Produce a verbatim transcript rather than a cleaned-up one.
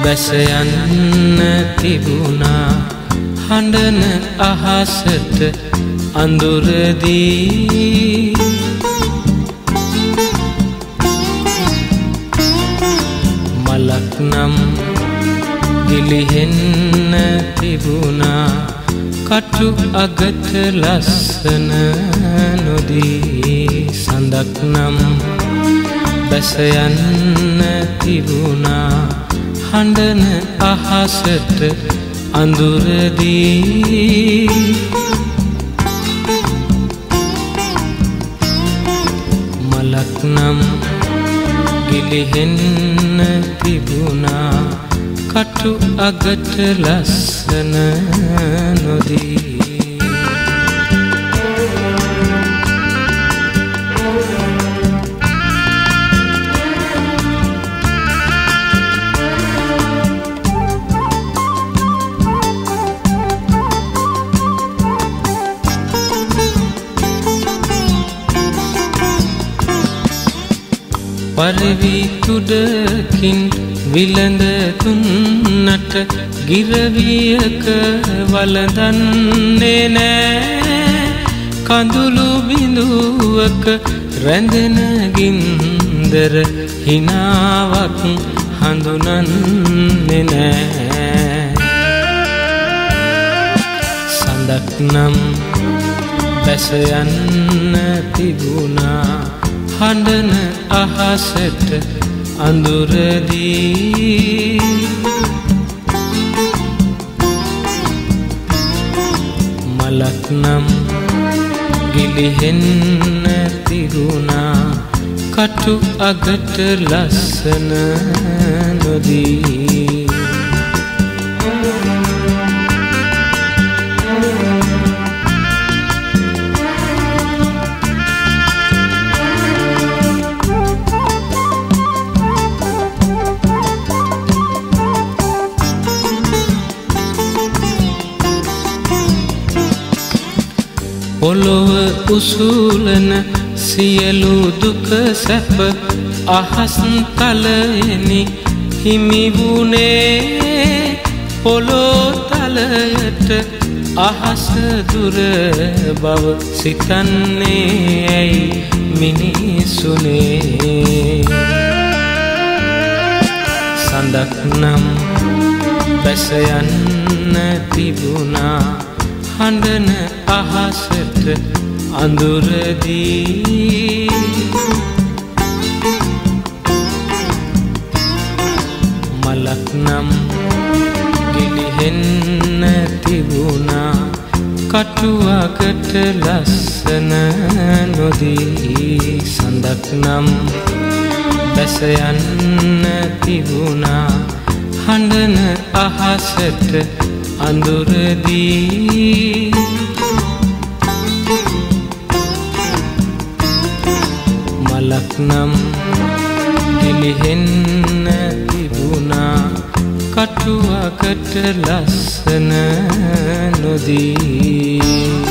බැස යන්න තිබුණා හඬන අහසට අඳුරදී මලක් නම් ගිලිහෙන්න තිබුණා කටු අගට ලස්සන නොදී සඳක් නම් බැස යන්න තිබුණා හඬන අහසට අඳුරදී මලක් නම් ගිලිහෙන්න තිබුණා කටු අගට ලස්සන නොදී පරිවි තුඩකින් විලඳ තුන්නට ගිරවියක වළඳන්නේ නෑ කඳුළු බිඳුවක රැඳෙන ගින්දර හිනාවක් හඳුනන්නේ නෑ සඳක් නම් බැස යන්න තිබුණා හඬන අහසට අඳුරදී මලක් නම් ගිලිහෙන්න තිබුණා කටු අගට ලස්සන නොදී පොළොව උසුලන සියලු දුක සැප අහස් තලයෙනි හිමි වුණේ පොළොතලයට අහස දුර බව සිතන්නේ ඇයි මිනිසුනේ සඳක් නම් බැස යන්න තිබුණා හඬන අහසට අඳුරදී මලක් නම් ගිලිහෙන්න තිබුණා කටුවකට ලස්සන නොදී සඳක් නම් බැස යන්න තිබුණා හඬන අහසට අඳුරදී මලක් නම් ගිලිහෙන්න තිබුණා කටුවකට ලස්සන නොදී